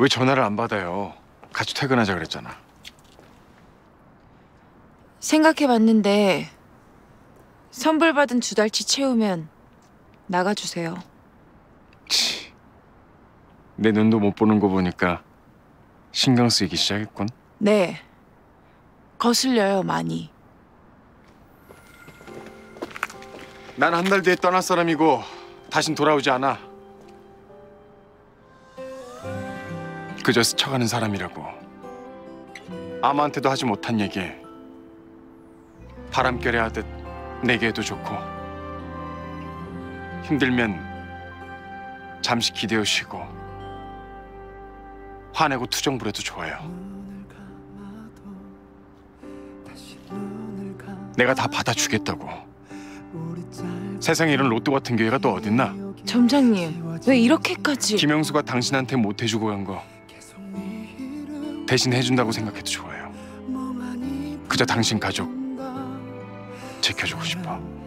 왜 전화를 안 받아요? 같이 퇴근하자 그랬잖아. 생각해봤는데 선불 받은 2달치 채우면 나가주세요. 치, 내 눈도 못 보는 거 보니까 신경 쓰이기 시작했군. 네, 거슬려요 많이. 난 한 달 뒤에 떠날 사람이고 다신 돌아오지 않아. 그저 스쳐가는 사람이라고. 아무한테도 하지 못한 얘기 바람결에 하듯 내게 해도 좋고, 힘들면 잠시 기대어 쉬고 화내고 투정 부려도 좋아요. 내가 다 받아주겠다고. 세상에 이런 로또 같은 기회가 또 어딨나? 점장님, 왜 이렇게까지... 김영수가 당신한테 못 해주고 간 거 대신 해준다고 생각해도 좋아요. 그저 당신 가족 지켜주고 싶어.